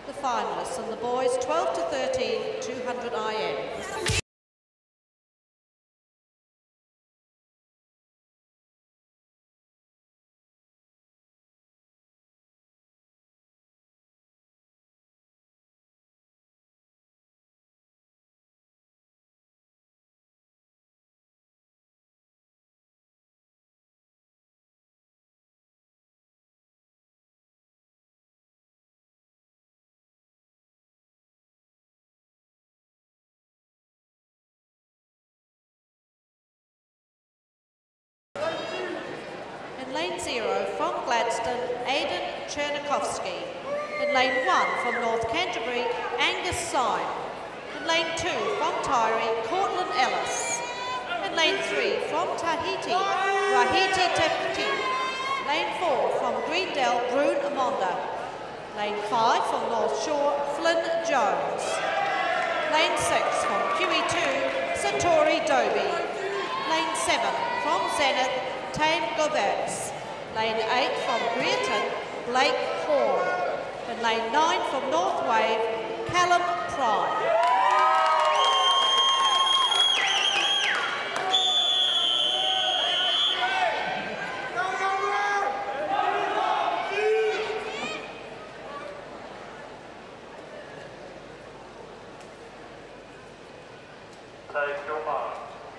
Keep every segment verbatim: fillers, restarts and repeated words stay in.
The finalists and the boys twelve to thirteen, two hundred I M. In lane zero from Gladstone, Aidan Chernikovsky. In lane one from North Canterbury, Angus Syme. In lane two from Tyree, Cortland Ellis. In lane three from Tahiti, Rahiti Tepti. Lane four from Greendale, Brune Amonda. Lane five from North Shore, Flynn Jones. Lane six from Q E two, Satori Dobie. Lane seven from Zenith, Tame Govetz. Lane eight from Brereton, Blake Horn. And lane nine from North Wave, Callum Prime. Take your mark.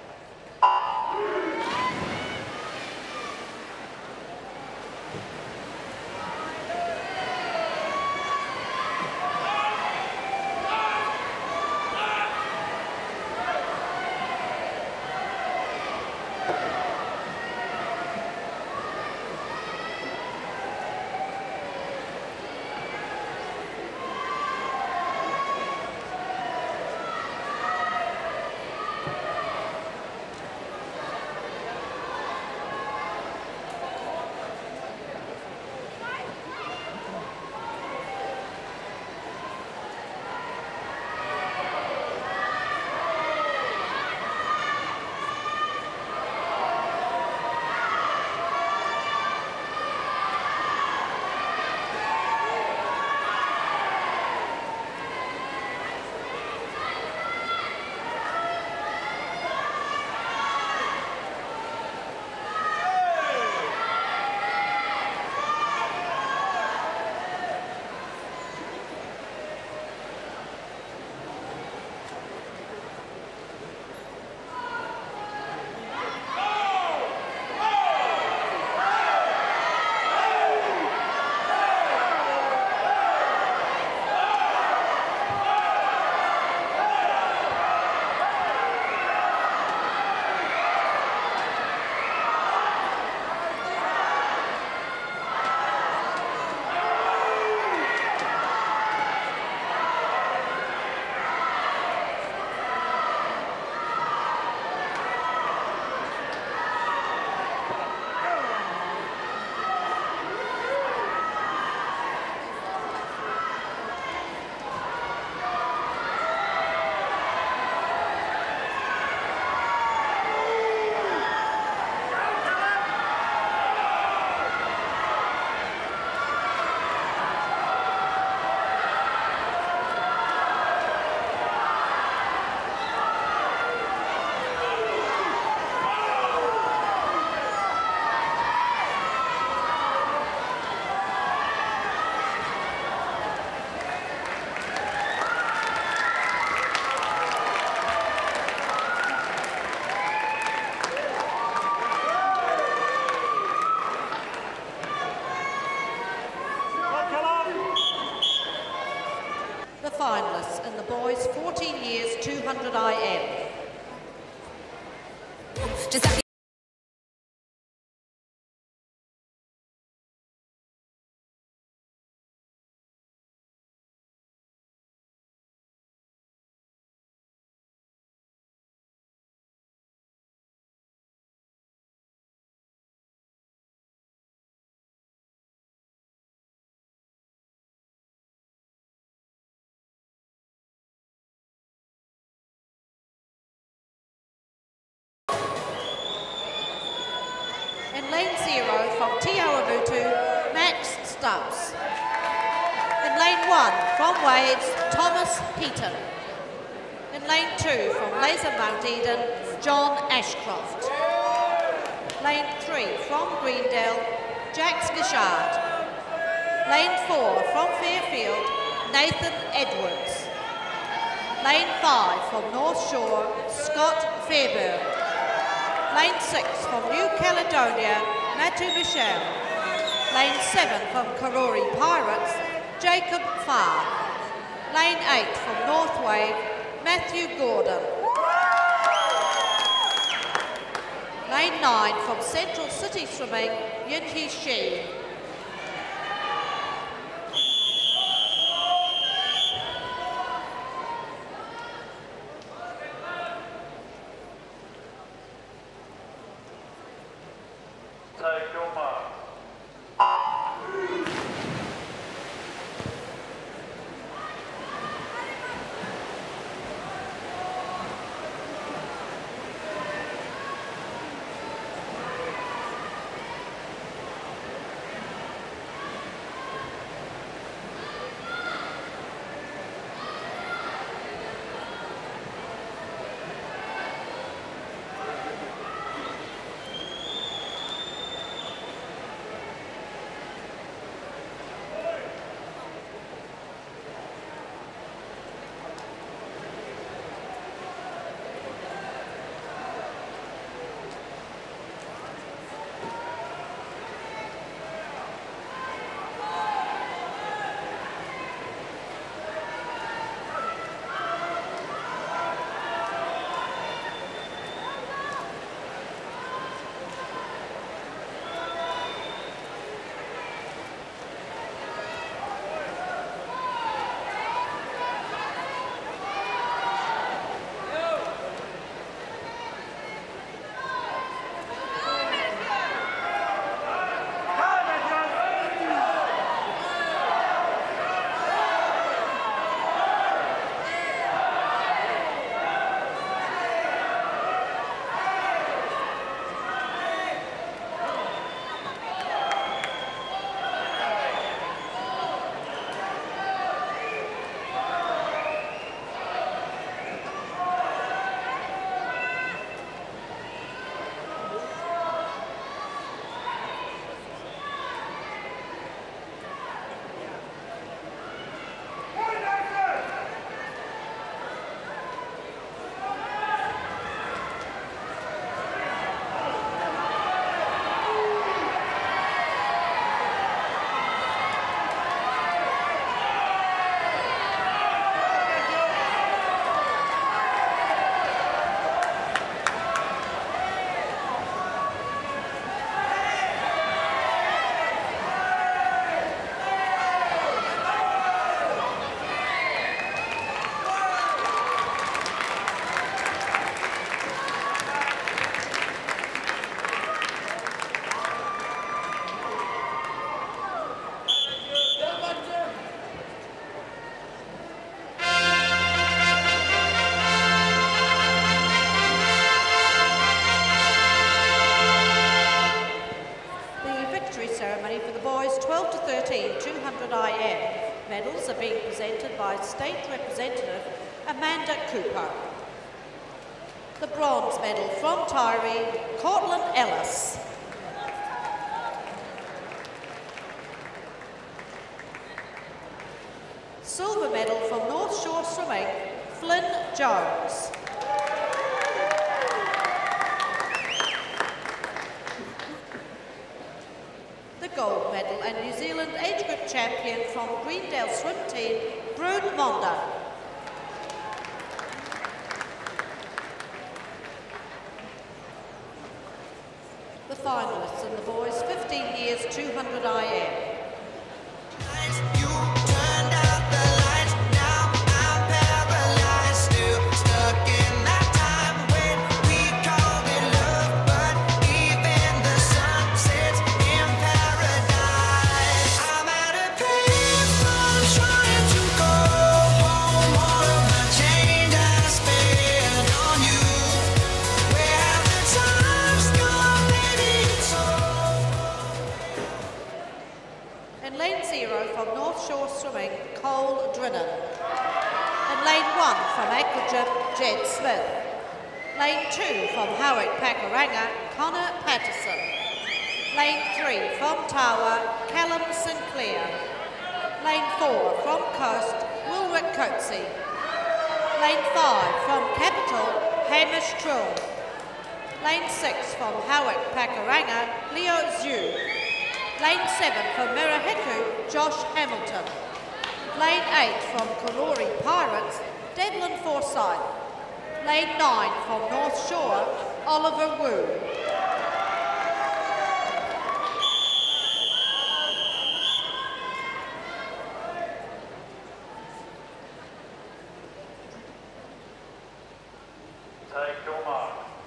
Finalists and the boys fourteen years, two hundred I M. Just that In lane zero from Te Awamutu, Max Stubbs. In lane lane one from Waves, Thomas Heaton. In lane two from Laser Mount Eden, John Ashcroft. Lane three from Greendale, Jack Skishard. Lane four from Fairfield, Nathan Edwards. Lane five from North Shore, Scott Fairburn. Lane six from New Caledonia, Matthew Michel. Lane seven from Karori Pirates, Jacob Farr. Lane eight from North Wave, Matthew Gordon. Lane nine from Central City Swimming, Yinhi Shi. Take your mark. two hundred I M. Medals are being presented by State Representative Amanda Cooper. The bronze medal from Tyree, Cortland Ellis. Silver medal from North Shore Swimming, Flynn Jones. The gold medal and New Zealand age group champion from Greendale Swim Team, Brune Monda. The finalists in the boys, fifteen years, two hundred I M. Cole Drinnan. In lane one from Aquagym, Jed Smith. Lane two from Howick Pakuranga, Connor Patterson. Lane three from Tawa, Callum Sinclair. Lane four from Coast, Wilrick Coatsey. Lane five from Capital, Hamish Trill. Lane six from Howick Pakuranga, Leo Zhu. Lane seven from Mirahiku, Josh Hamilton. Lane eight from Karori Pirates, Devlin Forsyth. Lane nine from North Shore, Oliver Wu. Take your mark.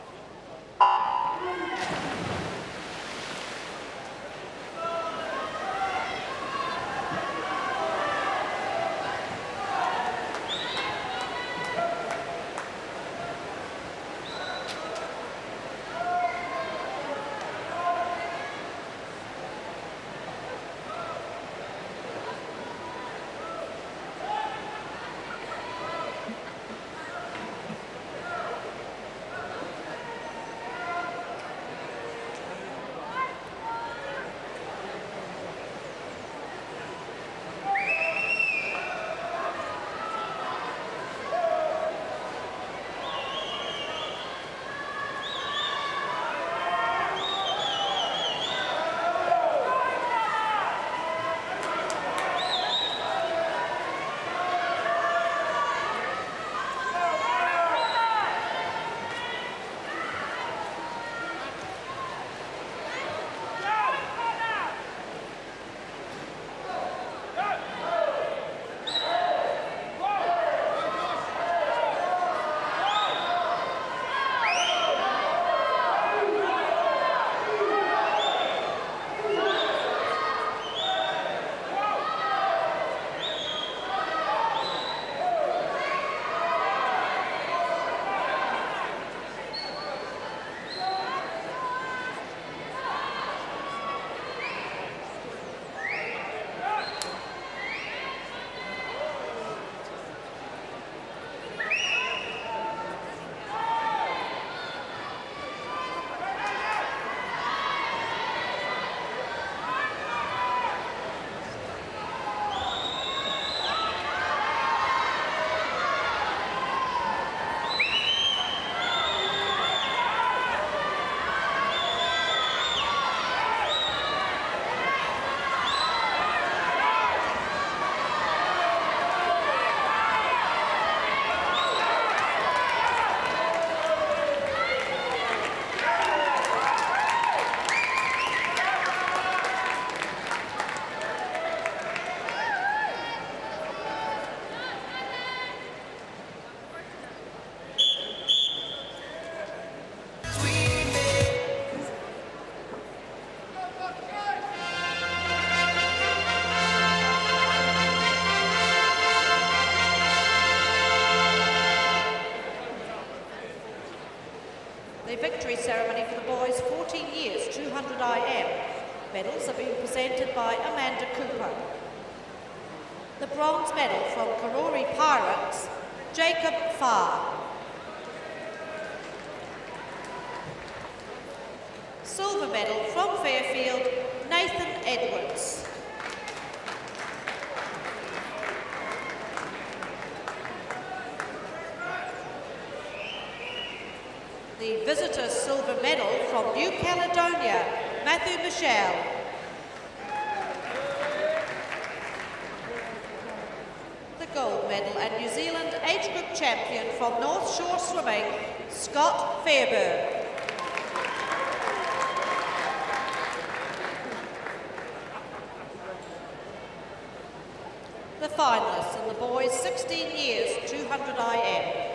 The victory ceremony for the boys, fourteen years, two hundred I M. Medals are being presented by Amanda Cooper. The bronze medal from Karori Pirates, Jacob Farr. Silver medal from Fairfield, Nathan Edwards. The visitors' silver medal from New Caledonia, Matthew Michelle. The gold medal and New Zealand age group champion from North Shore Swimming, Scott Fairburn. The finalists in the boys, sixteen years, two hundred I M.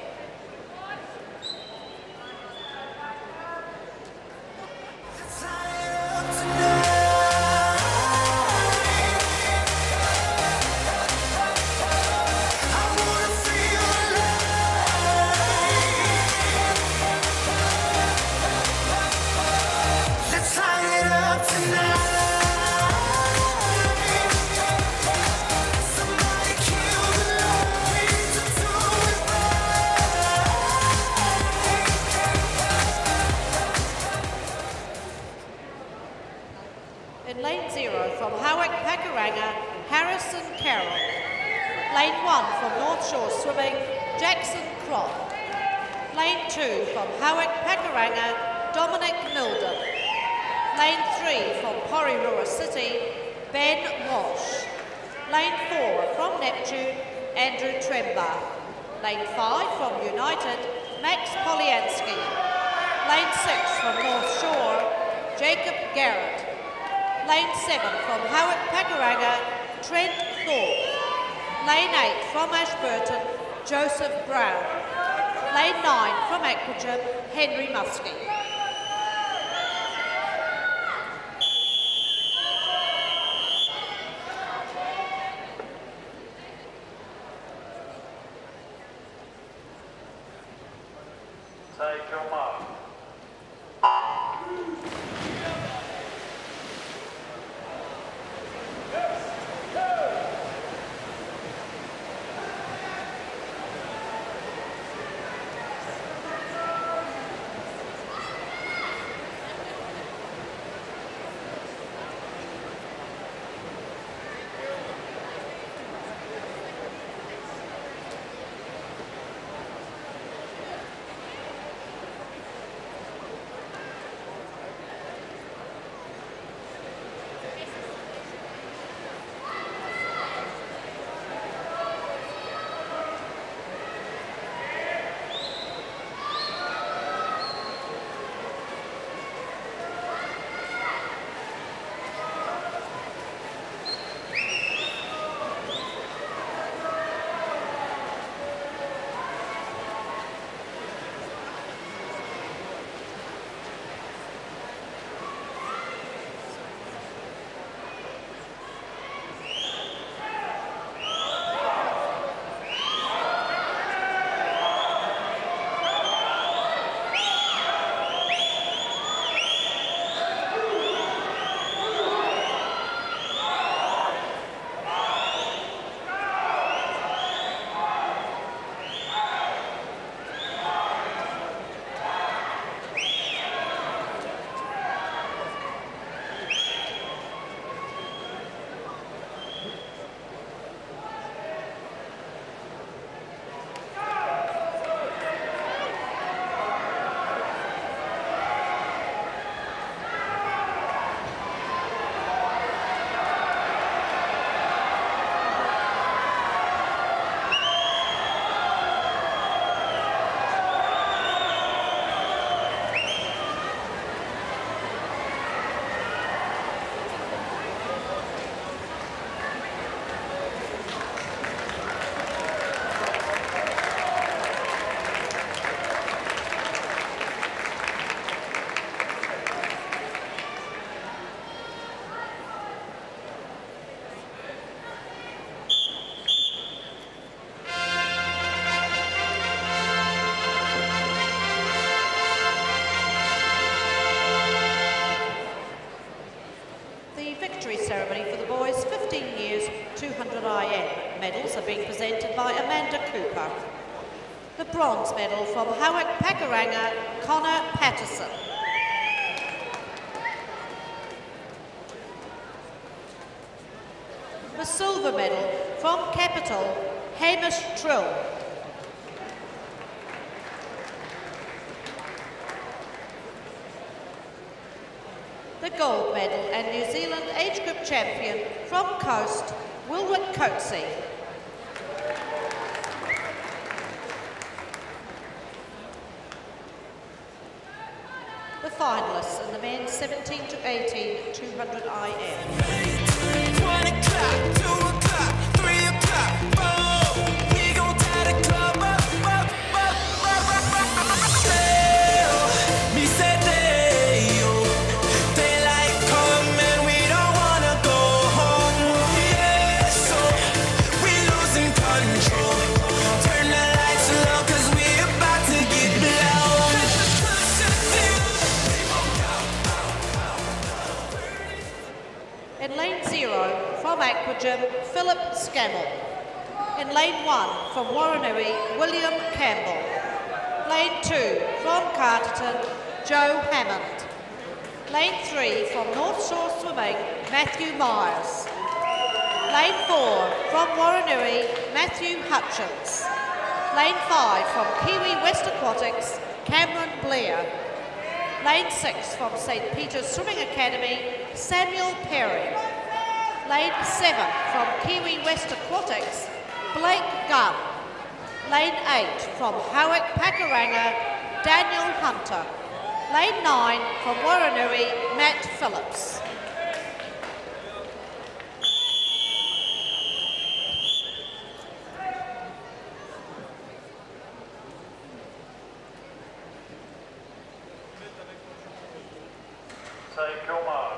Somebody Lane one from North Shore Swimming, Jackson Crop. Lane two from Howick Pakuranga, Dominic Milden. Lane three from Porirua City, Ben Walsh. Lane four from Neptune, Andrew Tremba. Lane five from United, Max Polyansky. Lane six from North Shore, Jacob Garrett. Lane seven from Howick Pakuranga, Trent Thorpe. Lane eight from Ashburton, Joseph Brown. Lane nine from Aquajim, Henry Muskie. Take your mark. Ceremony for the boys, fifteen years, two hundred I M. Medals are being presented by Amanda Cooper. The bronze medal from Howick Pakuranga, Connor Patterson. The silver medal from Capital, Hamish Trill. The gold medal and New Zealand age group champion from Coast, Wilwick Coatsey. The finalists in the men's seventeen to eighteen, two hundred I M. One o'clock, two o'clock, three o'clock, four. We gon' tie the club up, up, up, up, up, up. Tell me said they, yo. Daylight come and we don't wanna go home. Yeah, so we losing control. Turn the lights low 'cause we about to get blown. In lane zero, from Aquajim, Philip Scammell. In lane one, from Warranui, William Campbell. Lane two, from Carterton, Joe Hammond. Lane three, from North Shore Swimming, Matthew Myers. Lane four from Warranui, Matthew Hutchins. Lane five from Kiwi West Aquatics, Cameron Blair. Lane six from Saint Peter's Swimming Academy, Samuel Perry. Lane seven from Kiwi West Aquatics, Blake Gunn. Lane eight from Howick Pakuranga, Daniel Hunter. Lane nine from Warranui, Matt Phillips. Take your mark.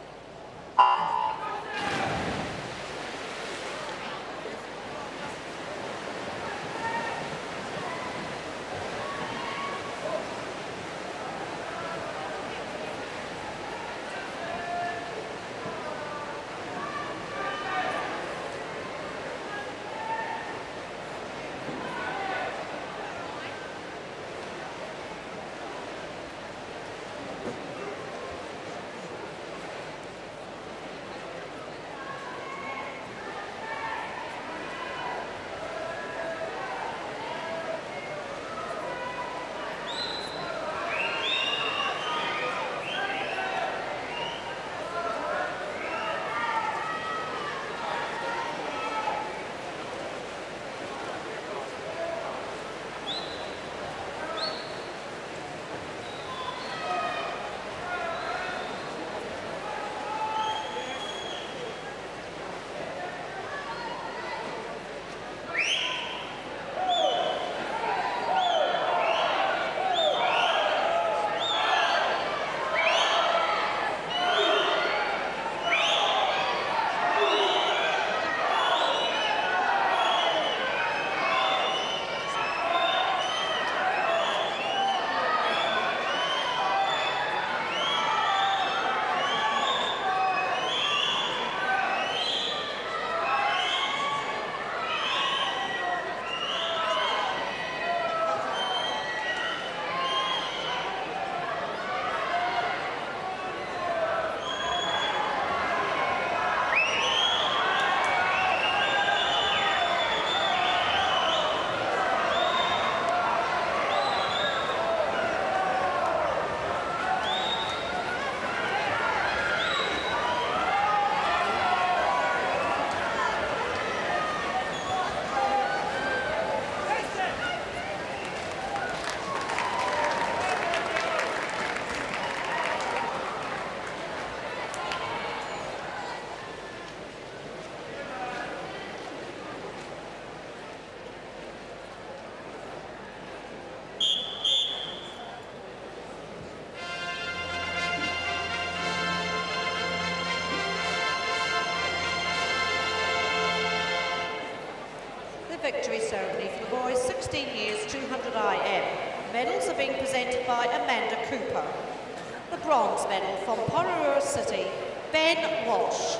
Victory ceremony for the boys sixteen years, two hundred I M. Medals are being presented by Amanda Cooper. The bronze medal from Pororua City, Ben Walsh.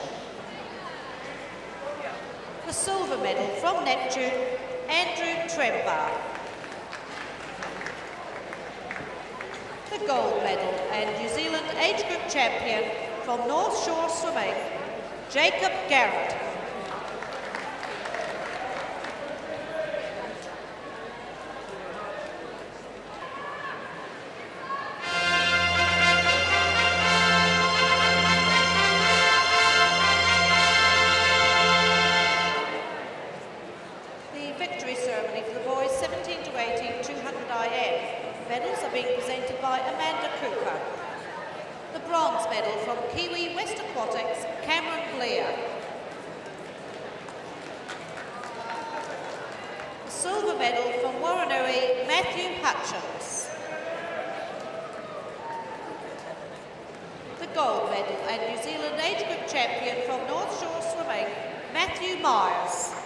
The silver medal from Neptune, Andrew Trembar. The gold medal and New Zealand age group champion from North Shore Swimming, Jacob Garrett. Medals are being presented by Amanda Cooper. The bronze medal from Kiwi West Aquatics, Cameron Blair. The silver medal from Warranui, Matthew Hutchins. The gold medal and New Zealand age group champion from North Shore Swimming, Matthew Myers.